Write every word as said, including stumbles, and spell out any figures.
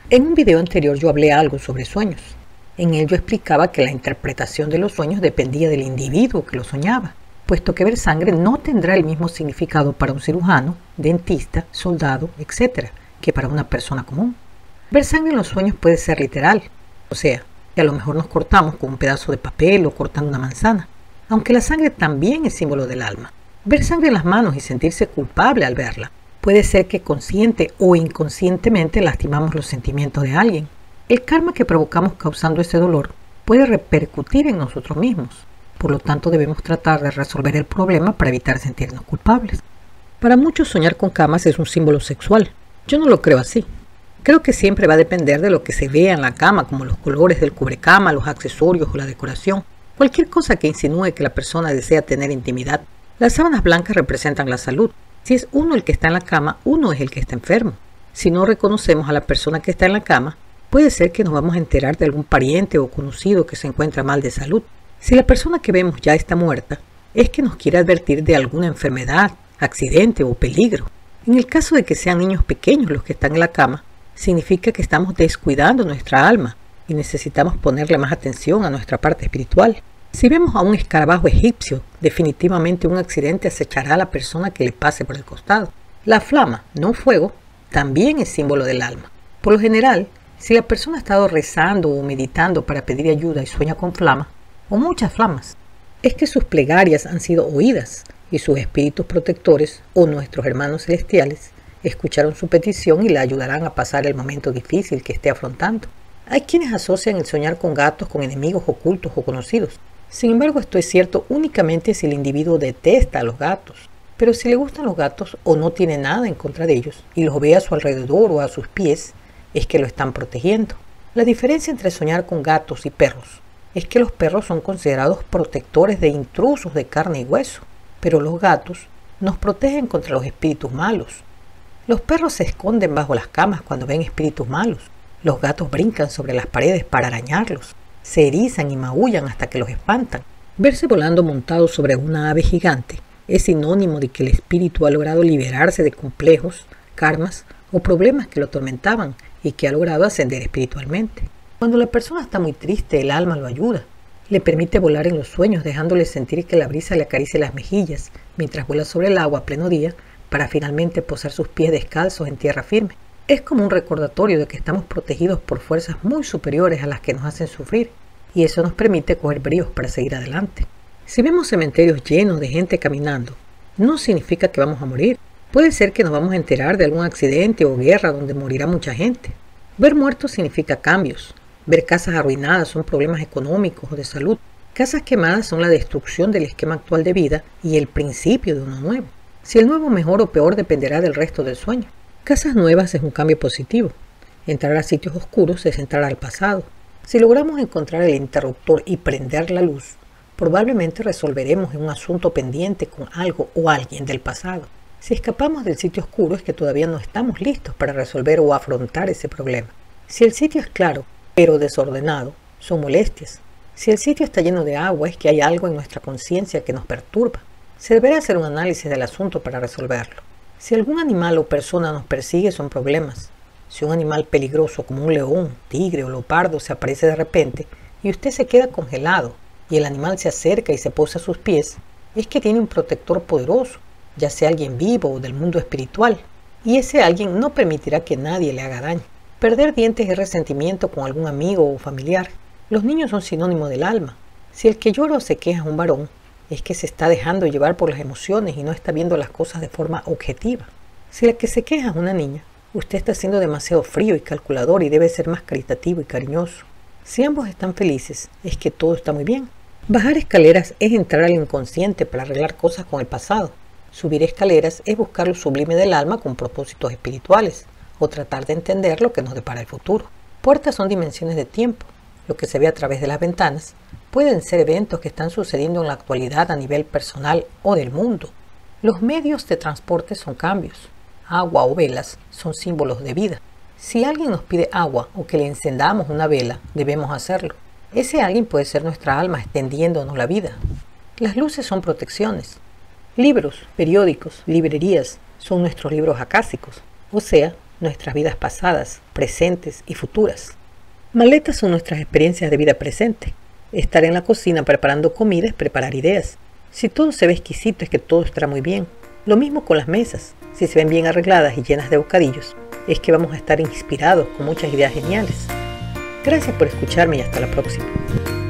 En un video anterior yo hablé algo sobre sueños. En él yo explicaba que la interpretación de los sueños dependía del individuo que lo soñaba, puesto que ver sangre no tendrá el mismo significado para un cirujano, dentista, soldado, etcétera, que para una persona común. Ver sangre en los sueños puede ser literal, o sea, que a lo mejor nos cortamos con un pedazo de papel o cortando una manzana, aunque la sangre también es símbolo del alma. Ver sangre en las manos y sentirse culpable al verla puede ser que consciente o inconscientemente lastimamos los sentimientos de alguien. El karma que provocamos causando ese dolor puede repercutir en nosotros mismos. Por lo tanto, debemos tratar de resolver el problema para evitar sentirnos culpables. Para muchos, soñar con camas es un símbolo sexual. Yo no lo creo así. Creo que siempre va a depender de lo que se vea en la cama, como los colores del cubrecama, los accesorios o la decoración. Cualquier cosa que insinúe que la persona desea tener intimidad. Las sábanas blancas representan la salud. Si es uno el que está en la cama, uno es el que está enfermo. Si no reconocemos a la persona que está en la cama, puede ser que nos vamos a enterar de algún pariente o conocido que se encuentra mal de salud. Si la persona que vemos ya está muerta, es que nos quiere advertir de alguna enfermedad, accidente o peligro. En el caso de que sean niños pequeños los que están en la cama, significa que estamos descuidando nuestra alma y necesitamos ponerle más atención a nuestra parte espiritual. Si vemos a un escarabajo egipcio, definitivamente un accidente acechará a la persona que le pase por el costado. La flama, no fuego, también es símbolo del alma. Por lo general, si la persona ha estado rezando o meditando para pedir ayuda y sueña con flama, o muchas flamas, es que sus plegarias han sido oídas y sus espíritus protectores o nuestros hermanos celestiales escucharon su petición y le ayudarán a pasar el momento difícil que esté afrontando. Hay quienes asocian el soñar con gatos con enemigos ocultos o conocidos. Sin embargo, esto es cierto únicamente si el individuo detesta a los gatos. Pero si le gustan los gatos o no tiene nada en contra de ellos y los ve a su alrededor o a sus pies, es que lo están protegiendo. La diferencia entre soñar con gatos y perros es que los perros son considerados protectores de intrusos de carne y hueso, pero los gatos nos protegen contra los espíritus malos. Los perros se esconden bajo las camas cuando ven espíritus malos. Los gatos brincan sobre las paredes para arañarlos. Se erizan y maullan hasta que los espantan. Verse volando montado sobre una ave gigante es sinónimo de que el espíritu ha logrado liberarse de complejos, karmas o problemas que lo atormentaban y que ha logrado ascender espiritualmente. Cuando la persona está muy triste, el alma lo ayuda. Le permite volar en los sueños, dejándole sentir que la brisa le acaricia las mejillas mientras vuela sobre el agua a pleno día para finalmente posar sus pies descalzos en tierra firme. Es como un recordatorio de que estamos protegidos por fuerzas muy superiores a las que nos hacen sufrir, y eso nos permite coger bríos para seguir adelante. Si vemos cementerios llenos de gente caminando, no significa que vamos a morir. Puede ser que nos vamos a enterar de algún accidente o guerra donde morirá mucha gente. Ver muertos significa cambios. Ver casas arruinadas son problemas económicos o de salud. Casas quemadas son la destrucción del esquema actual de vida y el principio de uno nuevo. Si el nuevo mejor o peor dependerá del resto del sueño. Casas nuevas es un cambio positivo. Entrar a sitios oscuros es entrar al pasado. Si logramos encontrar el interruptor y prender la luz, probablemente resolveremos un asunto pendiente con algo o alguien del pasado. Si escapamos del sitio oscuro es que todavía no estamos listos para resolver o afrontar ese problema. Si el sitio es claro, pero desordenado, son molestias. Si el sitio está lleno de agua es que hay algo en nuestra conciencia que nos perturba. Se deberá hacer un análisis del asunto para resolverlo. Si algún animal o persona nos persigue, son problemas. Si un animal peligroso como un león, tigre o leopardo se aparece de repente y usted se queda congelado y el animal se acerca y se posa a sus pies, es que tiene un protector poderoso, ya sea alguien vivo o del mundo espiritual, y ese alguien no permitirá que nadie le haga daño. Perder dientes es resentimiento con algún amigo o familiar. Los niños son sinónimo del alma. Si el que llora o se queja es un varón, es que se está dejando llevar por las emociones y no está viendo las cosas de forma objetiva. Si la que se queja es una niña, usted está siendo demasiado frío y calculador y debe ser más caritativo y cariñoso. Si ambos están felices, es que todo está muy bien. Bajar escaleras es entrar al inconsciente para arreglar cosas con el pasado. Subir escaleras es buscar lo sublime del alma con propósitos espirituales o tratar de entender lo que nos depara el futuro. Puertas son dimensiones de tiempo. Lo que se ve a través de las ventanas pueden ser eventos que están sucediendo en la actualidad a nivel personal o del mundo. Los medios de transporte son cambios. Agua o velas son símbolos de vida. Si alguien nos pide agua o que le encendamos una vela, debemos hacerlo. Ese alguien puede ser nuestra alma extendiéndonos la vida. Las luces son protecciones. Libros, periódicos, librerías son nuestros libros acásicos, o sea, nuestras vidas pasadas, presentes y futuras. Maletas son nuestras experiencias de vida presente. Estar en la cocina preparando comida es preparar ideas. Si todo se ve exquisito es que todo estará muy bien. Lo mismo con las mesas. Si se ven bien arregladas y llenas de bocadillos, es que vamos a estar inspirados con muchas ideas geniales. Gracias por escucharme y hasta la próxima.